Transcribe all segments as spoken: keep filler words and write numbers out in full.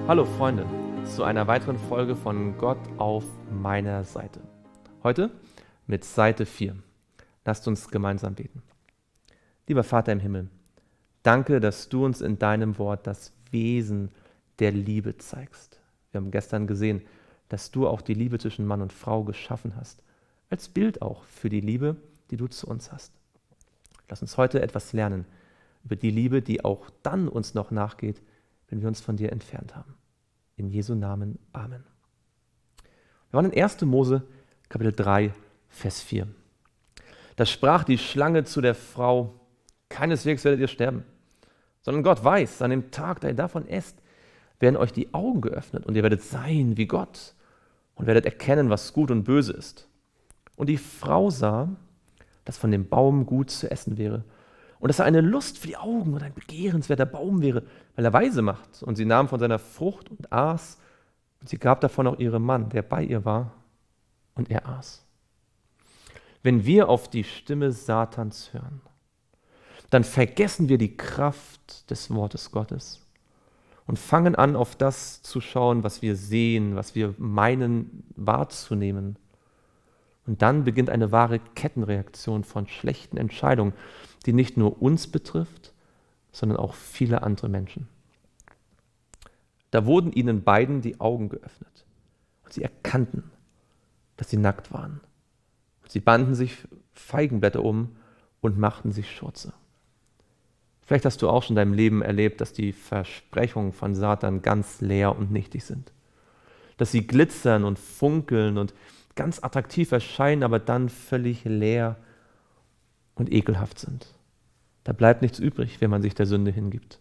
Hallo Freunde, zu einer weiteren Folge von Gott auf meiner Seite. Heute mit Seite vier. Lasst uns gemeinsam beten. Lieber Vater im Himmel, danke, dass du uns in deinem Wort das Wesen der Liebe zeigst. Wir haben gestern gesehen, dass du auch die Liebe zwischen Mann und Frau geschaffen hast, als Bild auch für die Liebe, die du zu uns hast. Lass uns heute etwas lernen über die Liebe, die auch dann uns noch nachgeht, wenn wir uns von dir entfernt haben. In Jesu Namen. Amen. Wir waren in erster Mose, Kapitel drei, Vers vier. Da sprach die Schlange zu der Frau: Keineswegs werdet ihr sterben, sondern Gott weiß, an dem Tag, da ihr davon esst, werden euch die Augen geöffnet und ihr werdet sein wie Gott und werdet erkennen, was gut und böse ist. Und die Frau sah, dass von dem Baum gut zu essen wäre und dass er eine Lust für die Augen und ein begehrenswerter Baum wäre, weil er weise macht. Und sie nahm von seiner Frucht und aß, und sie gab davon auch ihrem Mann, der bei ihr war, und er aß. Wenn wir auf die Stimme Satans hören, dann vergessen wir die Kraft des Wortes Gottes und fangen an, auf das zu schauen, was wir sehen, was wir meinen wahrzunehmen. Und dann beginnt eine wahre Kettenreaktion von schlechten Entscheidungen, die nicht nur uns betrifft, sondern auch viele andere Menschen. Da wurden ihnen beiden die Augen geöffnet und sie erkannten, dass sie nackt waren. Und sie banden sich Feigenblätter um und machten sich Schurze. Vielleicht hast du auch schon in deinem Leben erlebt, dass die Versprechungen von Satan ganz leer und nichtig sind. Dass sie glitzern und funkeln und ganz attraktiv erscheinen, aber dann völlig leer und ekelhaft sind. Da bleibt nichts übrig, wenn man sich der Sünde hingibt.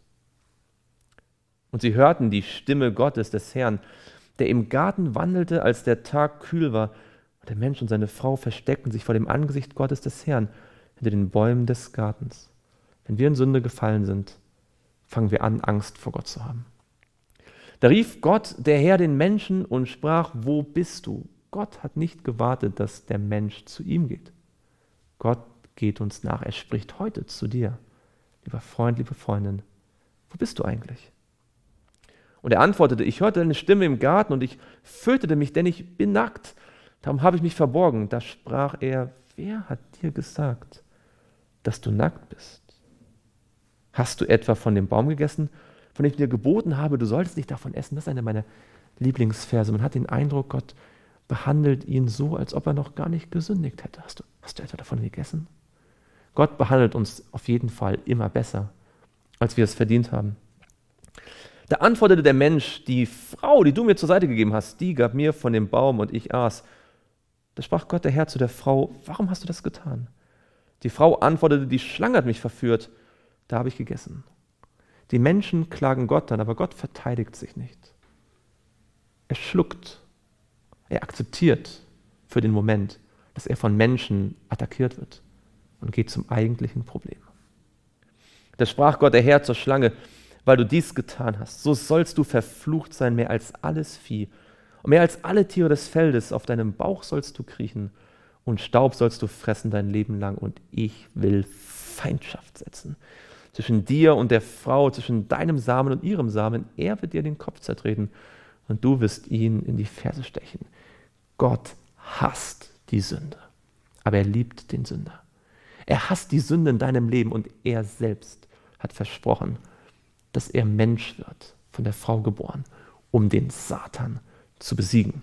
Und sie hörten die Stimme Gottes, des Herrn, der im Garten wandelte, als der Tag kühl war. Und der Mensch und seine Frau versteckten sich vor dem Angesicht Gottes des Herrn hinter den Bäumen des Gartens. Wenn wir in Sünde gefallen sind, fangen wir an, Angst vor Gott zu haben. Da rief Gott, der Herr, den Menschen und sprach: Wo bist du? Gott hat nicht gewartet, dass der Mensch zu ihm geht. Gott geht uns nach. Er spricht heute zu dir. Lieber Freund, liebe Freundin, wo bist du eigentlich? Und er antwortete: Ich hörte eine Stimme im Garten und ich fürchtete mich, denn ich bin nackt. Darum habe ich mich verborgen. Da sprach er: Wer hat dir gesagt, dass du nackt bist? Hast du etwa von dem Baum gegessen, von dem ich dir geboten habe, du solltest nicht davon essen? Das ist einer meiner Lieblingsverse. Man hat den Eindruck, Gott behandelt ihn so, als ob er noch gar nicht gesündigt hätte. Hast du, hast du etwa davon gegessen? Gott behandelt uns auf jeden Fall immer besser, als wir es verdient haben. Da antwortete der Mensch: Die Frau, die du mir zur Seite gegeben hast, die gab mir von dem Baum und ich aß. Da sprach Gott der Herr zu der Frau: Warum hast du das getan? Die Frau antwortete: Die Schlange hat mich verführt, da habe ich gegessen. Die Menschen klagen Gott an, aber Gott verteidigt sich nicht. Er schluckt. Er akzeptiert für den Moment, dass er von Menschen attackiert wird und geht zum eigentlichen Problem. Da sprach Gott der Herr zur Schlange: Weil du dies getan hast, so sollst du verflucht sein mehr als alles Vieh und mehr als alle Tiere des Feldes. Auf deinem Bauch sollst du kriechen und Staub sollst du fressen dein Leben lang. Und ich will Feindschaft setzen zwischen dir und der Frau, zwischen deinem Samen und ihrem Samen. Er wird dir den Kopf zertreten und du wirst ihn in die Ferse stechen. Gott hasst die Sünde, aber er liebt den Sünder. Er hasst die Sünde in deinem Leben und er selbst hat versprochen, dass er Mensch wird, von der Frau geboren, um den Satan zu besiegen.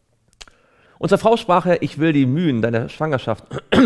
Und zur Frau sprach er: Ich will die Mühen deiner Schwangerschaft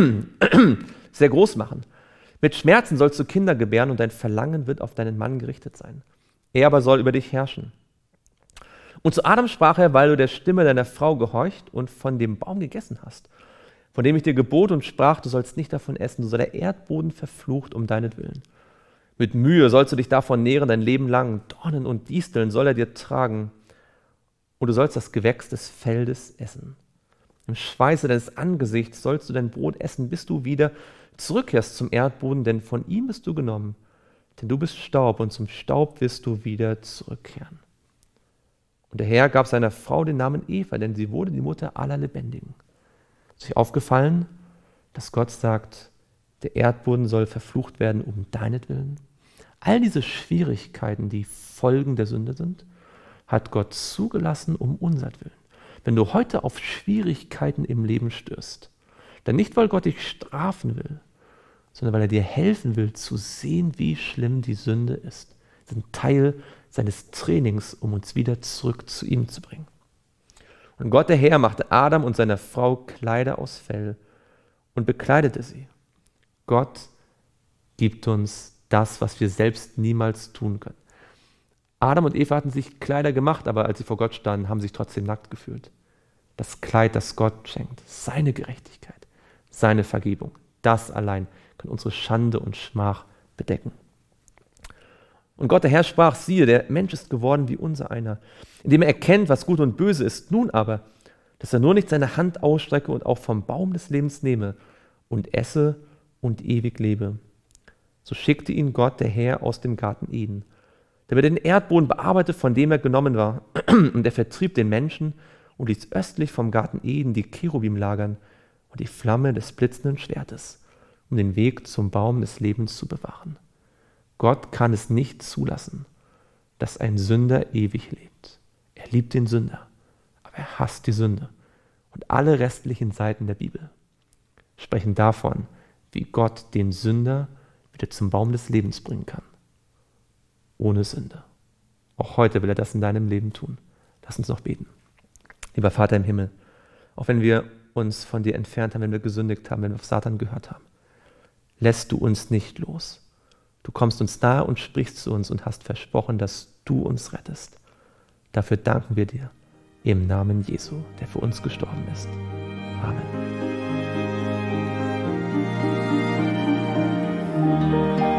sehr groß machen. Mit Schmerzen sollst du Kinder gebären und dein Verlangen wird auf deinen Mann gerichtet sein. Er aber soll über dich herrschen. Und zu Adam sprach er: Weil du der Stimme deiner Frau gehorcht und von dem Baum gegessen hast, von dem ich dir gebot und sprach, du sollst nicht davon essen, so soll der Erdboden verflucht um deinetwillen. Mit Mühe sollst du dich davon nähren dein Leben lang, Dornen und Disteln soll er dir tragen, und du sollst das Gewächs des Feldes essen. Im Schweiße deines Angesichts sollst du dein Brot essen, bis du wieder zurückkehrst zum Erdboden, denn von ihm bist du genommen, denn du bist Staub und zum Staub wirst du wieder zurückkehren. Und der Herr gab seiner Frau den Namen Eva, denn sie wurde die Mutter aller Lebendigen. Ist euch aufgefallen, dass Gott sagt, der Erdboden soll verflucht werden um deinetwillen? All diese Schwierigkeiten, die Folgen der Sünde sind, hat Gott zugelassen um unsertwillen. Wenn du heute auf Schwierigkeiten im Leben stößt, dann nicht, weil Gott dich strafen will, sondern weil er dir helfen will, zu sehen, wie schlimm die Sünde ist. Das ist ein Teil seines Trainings, um uns wieder zurück zu ihm zu bringen. Und Gott der Herr machte Adam und seiner Frau Kleider aus Fell und bekleidete sie. Gott gibt uns das, was wir selbst niemals tun können. Adam und Eva hatten sich Kleider gemacht, aber als sie vor Gott standen, haben sie sich trotzdem nackt gefühlt. Das Kleid, das Gott schenkt, seine Gerechtigkeit, seine Vergebung, das allein kann unsere Schande und Schmach bedecken. Und Gott der Herr sprach, siehe, der Mensch ist geworden wie unser einer, indem er erkennt, was gut und böse ist. Nun aber, dass er nur nicht seine Hand ausstrecke und auch vom Baum des Lebens nehme und esse und ewig lebe. So schickte ihn Gott der Herr aus dem Garten Eden, der über den Erdboden bearbeitet, von dem er genommen war. Und er vertrieb den Menschen und ließ östlich vom Garten Eden die Cherubim lagern und die Flamme des blitzenden Schwertes, um den Weg zum Baum des Lebens zu bewahren. Gott kann es nicht zulassen, dass ein Sünder ewig lebt. Er liebt den Sünder, aber er hasst die Sünde. Und alle restlichen Seiten der Bibel sprechen davon, wie Gott den Sünder wieder zum Baum des Lebens bringen kann. Ohne Sünde. Auch heute will er das in deinem Leben tun. Lass uns noch beten. Lieber Vater im Himmel, auch wenn wir uns von dir entfernt haben, wenn wir gesündigt haben, wenn wir auf Satan gehört haben, lässt du uns nicht los. Du kommst uns nahe und sprichst zu uns und hast versprochen, dass du uns rettest. Dafür danken wir dir im Namen Jesu, der für uns gestorben ist. Amen.